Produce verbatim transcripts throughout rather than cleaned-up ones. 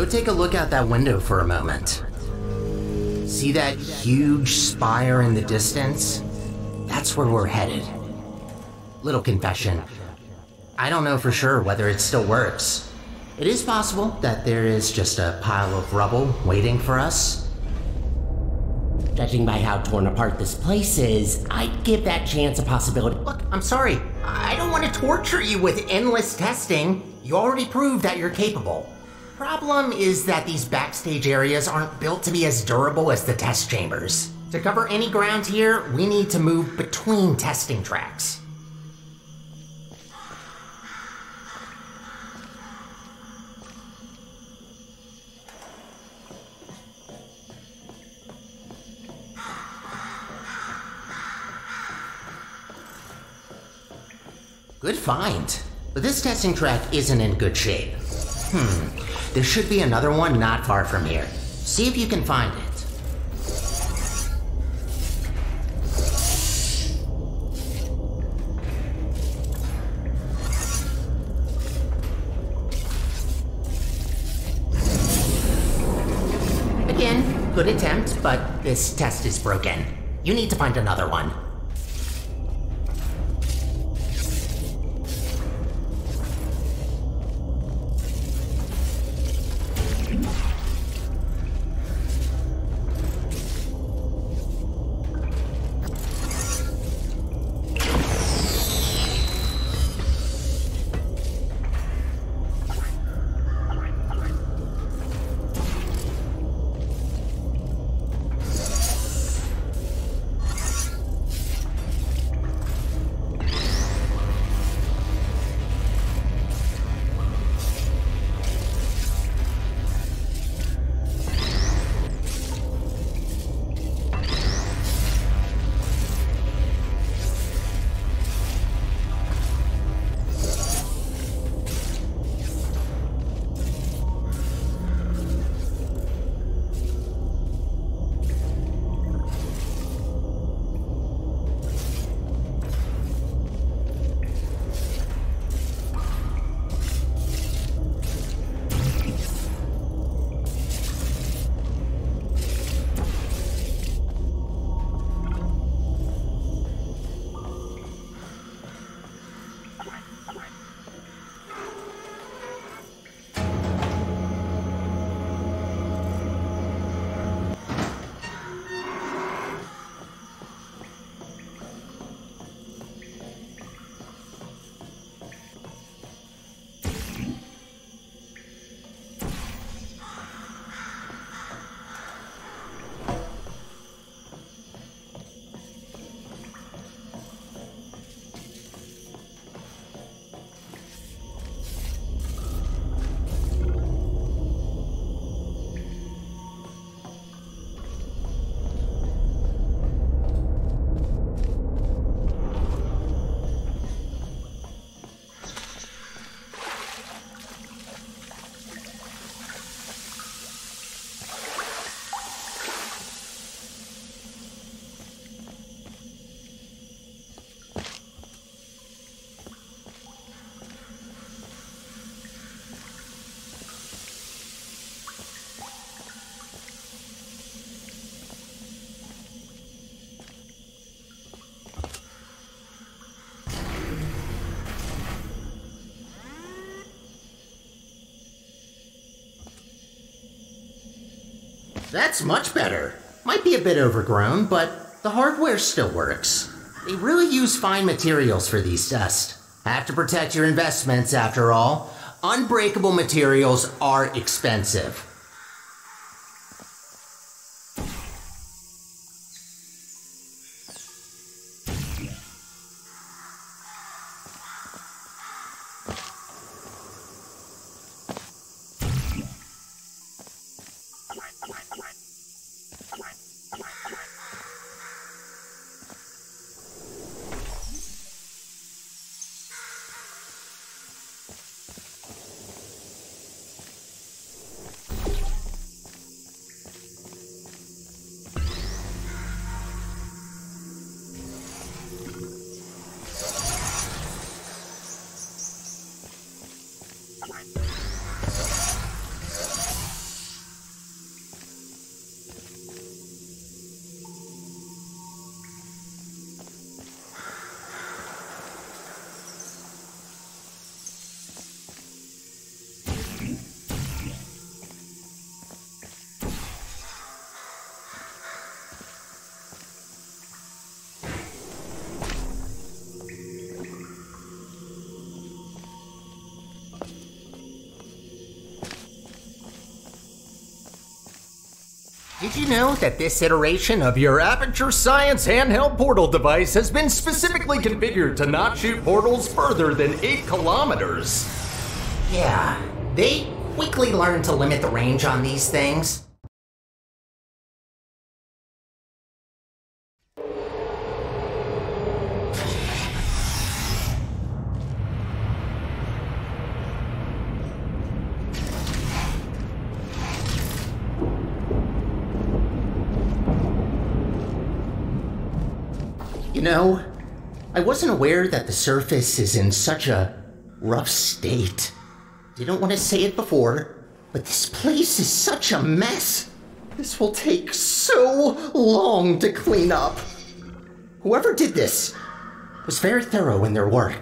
Go take a look out that window for a moment. See that huge spire in the distance? That's where we're headed. Little confession. I don't know for sure whether it still works. It is possible that there is just a pile of rubble waiting for us. Judging by how torn apart this place is, I'd give that chance a possibility. Look, I'm sorry. I don't want to torture you with endless testing. You already proved that you're capable. Problem is that these backstage areas aren't built to be as durable as the test chambers. To cover any ground here, we need to move between testing tracks. Good find. But this testing track isn't in good shape. Hmm. There should be another one not far from here. See if you can find it. Again, good attempt, but this test is broken. You need to find another one. That's much better. Might be a bit overgrown, but the hardware still works. They really use fine materials for these tests. Have to protect your investments after all. Unbreakable materials are expensive. Did you know that this iteration of your Aperture Science handheld portal device has been specifically configured to not shoot portals further than eight kilometers? Yeah, they quickly learned to limit the range on these things. You know, I wasn't aware that the surface is in such a rough state. Didn't want to say it before, but this place is such a mess. This will take so long to clean up. Whoever did this was very thorough in their work.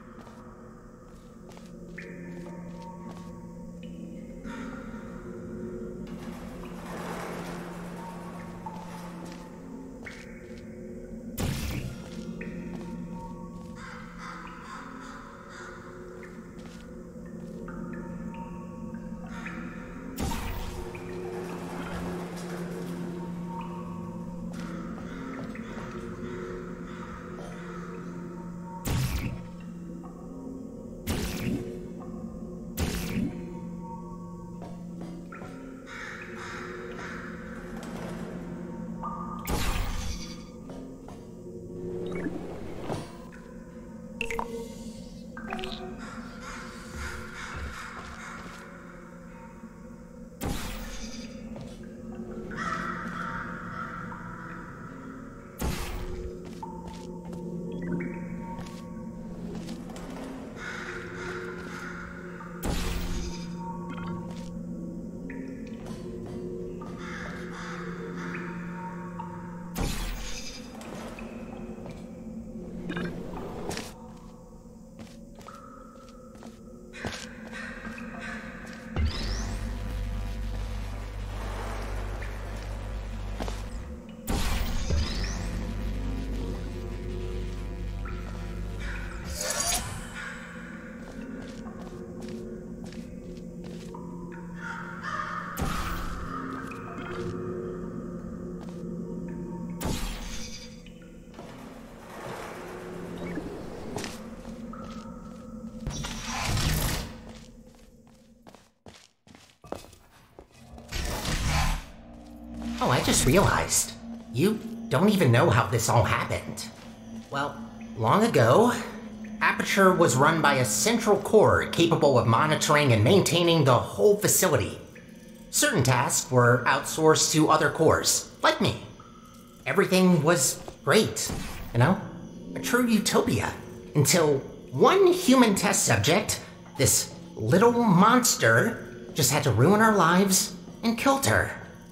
Oh, I just realized. You don't even know how this all happened. Well, long ago, Aperture was run by a central core capable of monitoring and maintaining the whole facility. Certain tasks were outsourced to other cores, like me. Everything was great, you know? A true utopia. Until one human test subject, this little monster, just had to ruin our lives and killed her.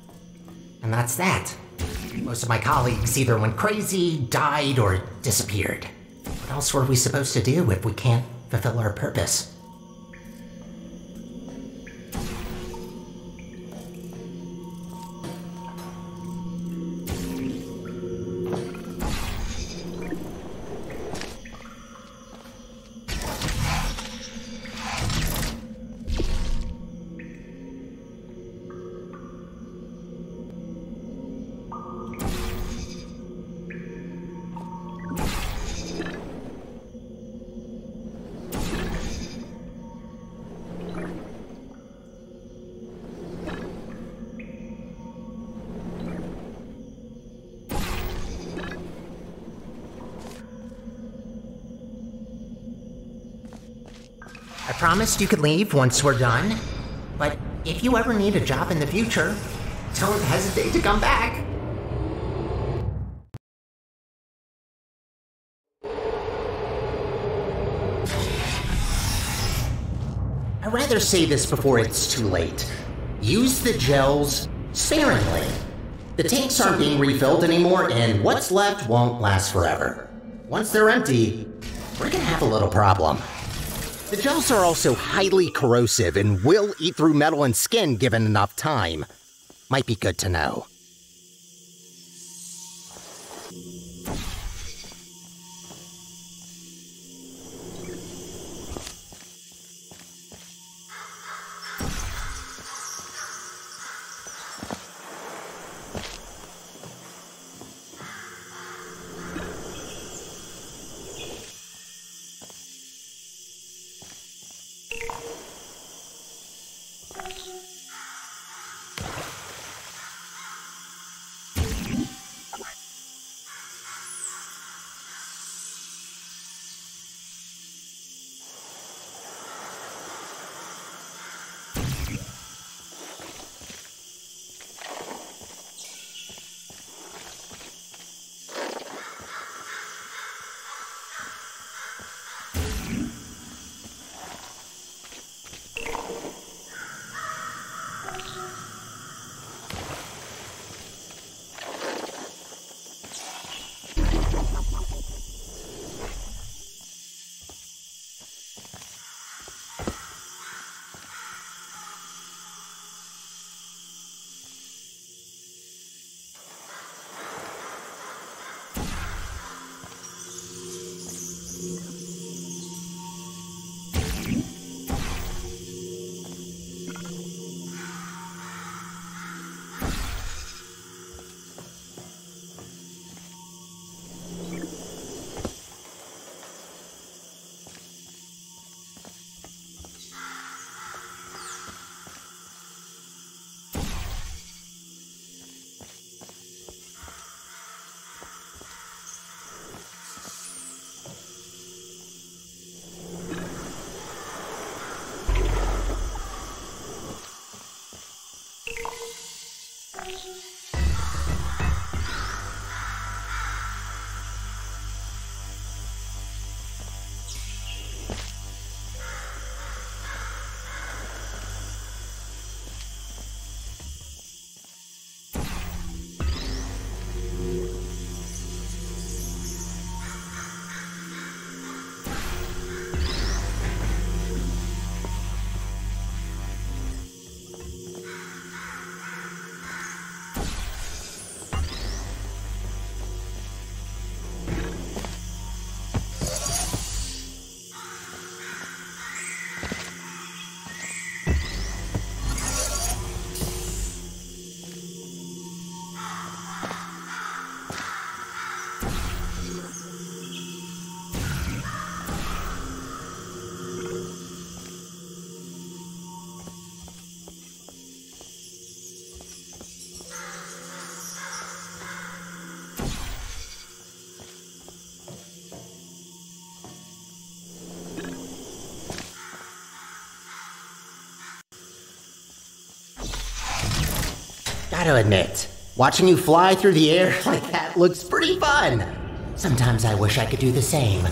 And that's that. Most of my colleagues either went crazy, died, or disappeared. What else were we supposed to do if we can't fulfill our purpose? I promised you could leave once we're done, but if you ever need a job in the future, don't hesitate to come back. I'd rather say this before it's too late. Use the gels sparingly. The tanks aren't being refilled anymore, and what's left won't last forever. Once they're empty, we're gonna have a little problem. The gels are also highly corrosive and will eat through metal and skin given enough time. Might be good to know. Gotta admit, watching you fly through the air like that looks pretty fun. Sometimes I wish I could do the same.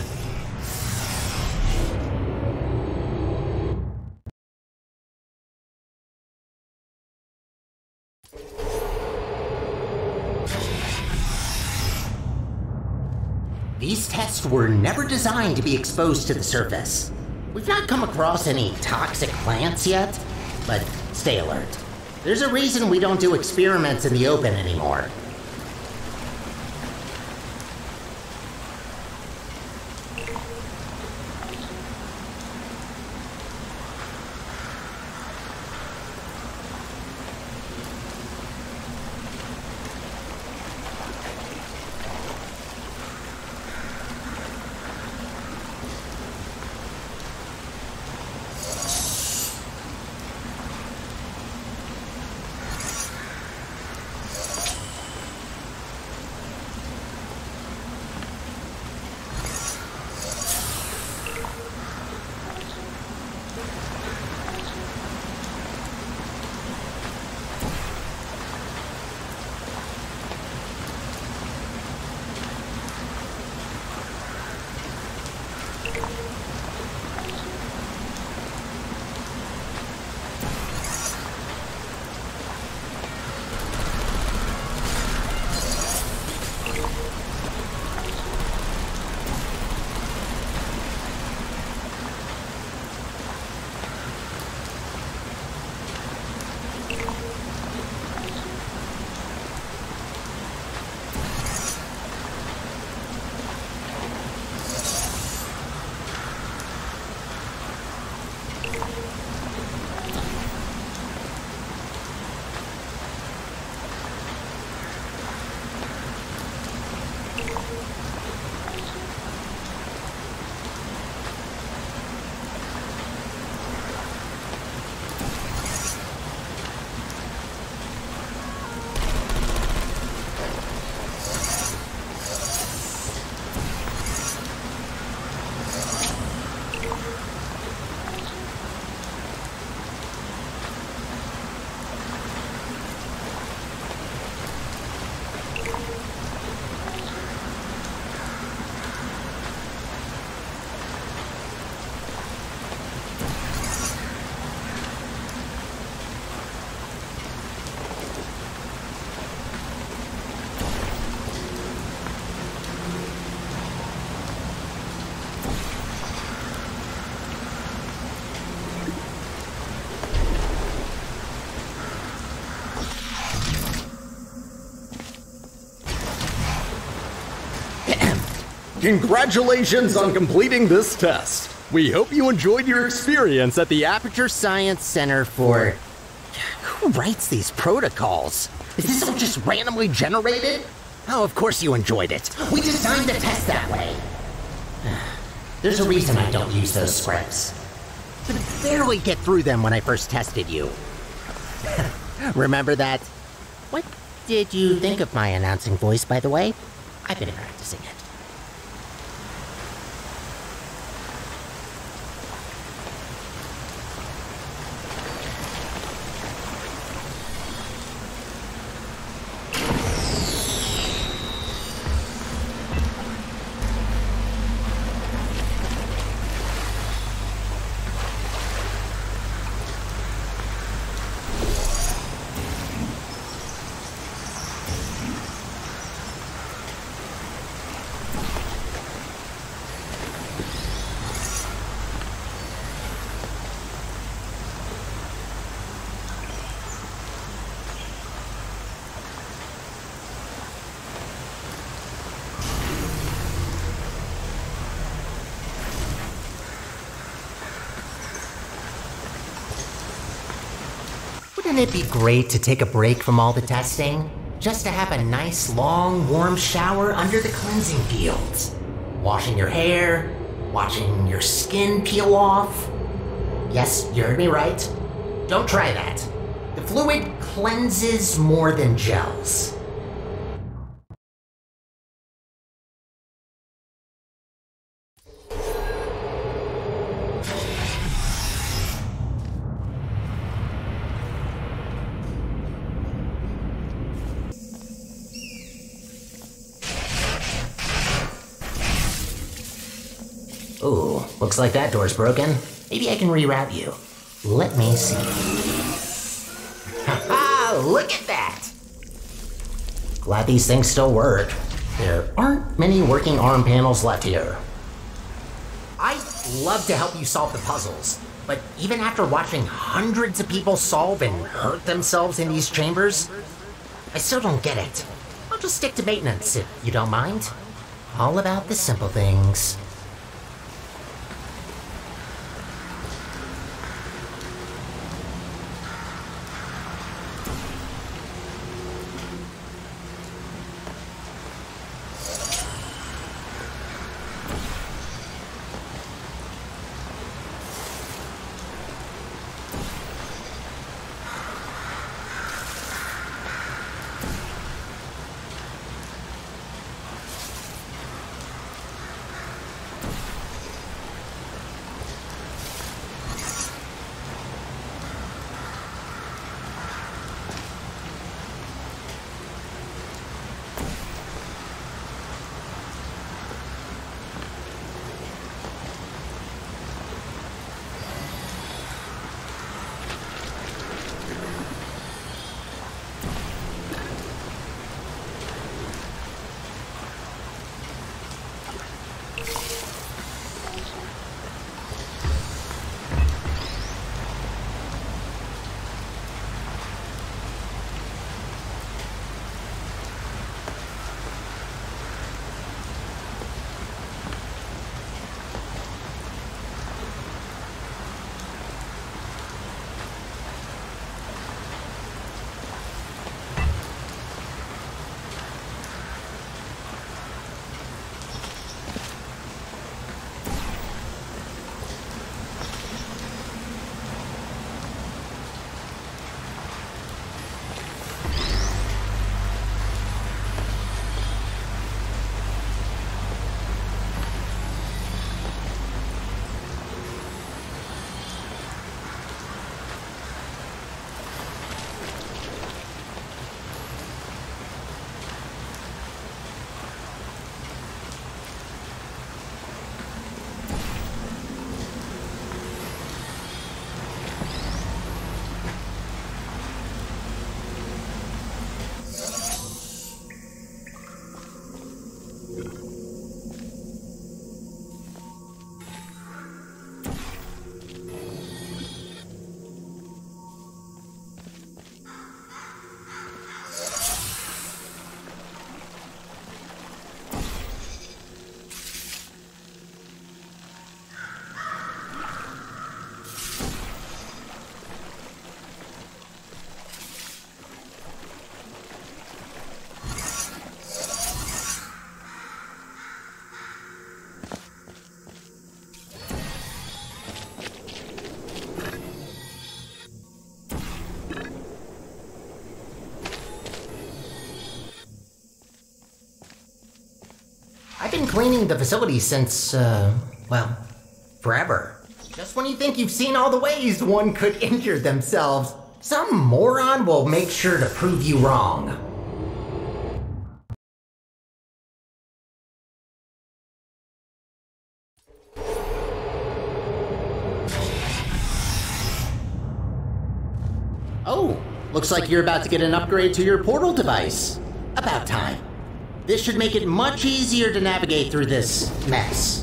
These tests were never designed to be exposed to the surface. We've not come across any toxic plants yet, but stay alert. There's a reason we don't do experiments in the open anymore. Congratulations on completing this test. We hope you enjoyed your experience at the Aperture Science Center for... Who writes these protocols? Is this all just randomly generated? Oh, of course you enjoyed it. We designed the test that way. There's a reason I don't use those scripts. I could barely get through them when I first tested you. Remember that? What did you think of my announcing voice, by the way? I've been practicing it. Wouldn't it be great to take a break from all the testing? Just to have a nice, long, warm shower under the cleansing fields. Washing your hair, watching your skin peel off. Yes, you heard me right. Don't try that. The fluid cleanses more than gels. Ooh, looks like that door's broken. Maybe I can reroute you. Let me see. Haha, look at that! Glad these things still work. There aren't many working arm panels left here. I'd love to help you solve the puzzles, but even after watching hundreds of people solve and hurt themselves in these chambers, I still don't get it. I'll just stick to maintenance if you don't mind. All about the simple things. I've been cleaning the facility since, uh, well, forever. Just when you think you've seen all the ways one could injure themselves, some moron will make sure to prove you wrong. Oh, looks like you're about to get an upgrade to your portal device. About time. This should make it much easier to navigate through this mess.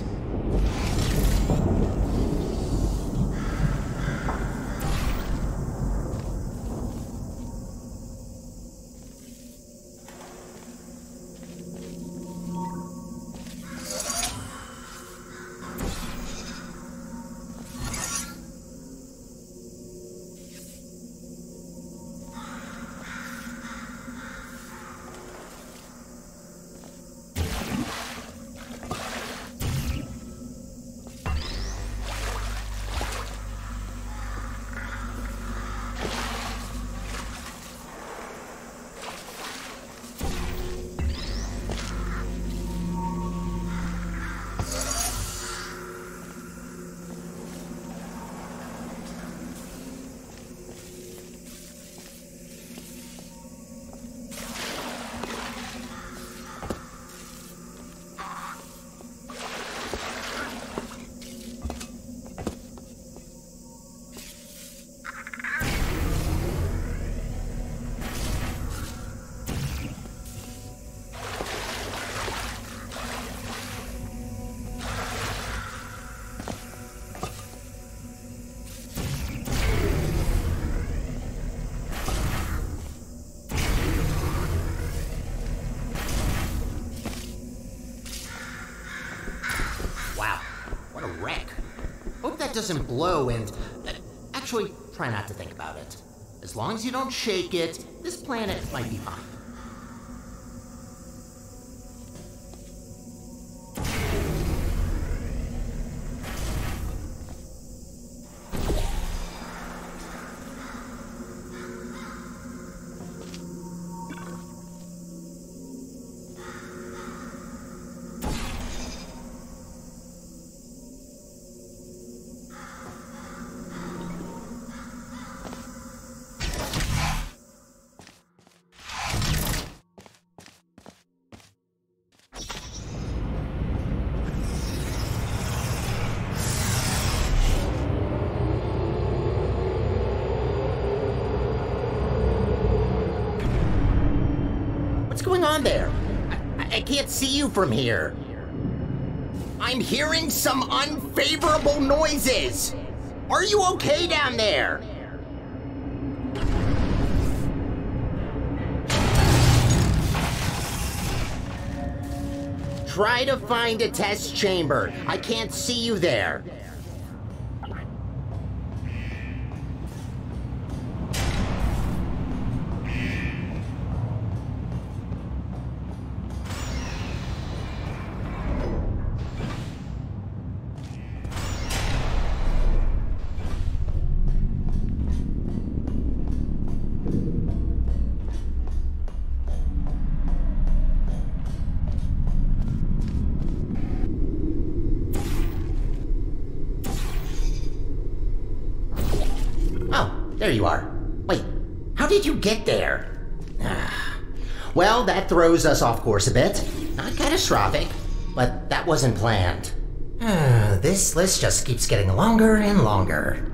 Doesn't blow and uh, actually try not to think about it. As long as you don't shake it, this planet might be fine. What's going on there? I, I can't see you from here. I'm hearing some unfavorable noises. Are you okay down there? Try to find a test chamber. I can't see you there. There you are. Wait, how did you get there? Well, that throws us off course a bit. Not catastrophic, but that wasn't planned. This list just keeps getting longer and longer.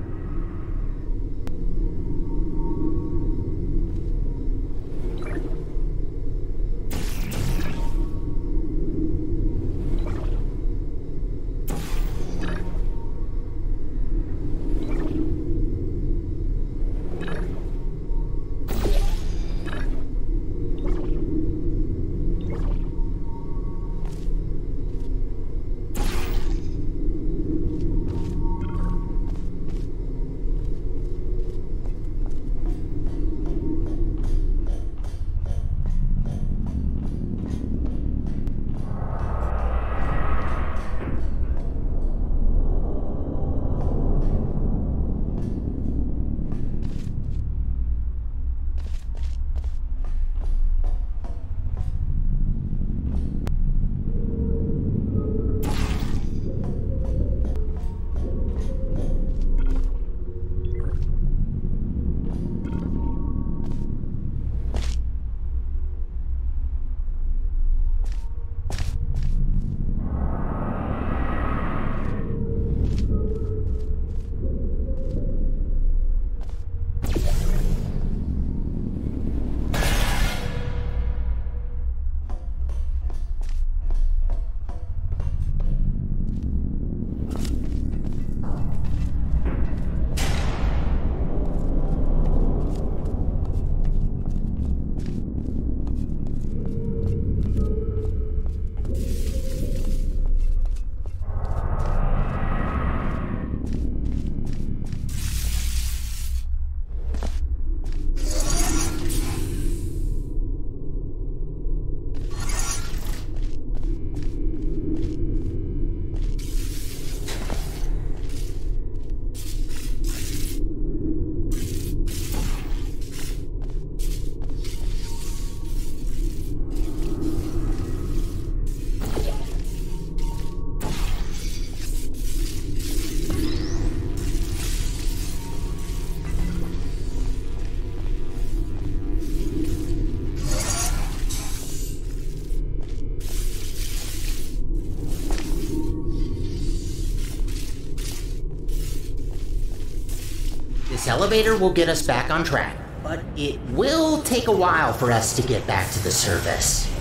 This elevator will get us back on track, but it will take a while for us to get back to the surface.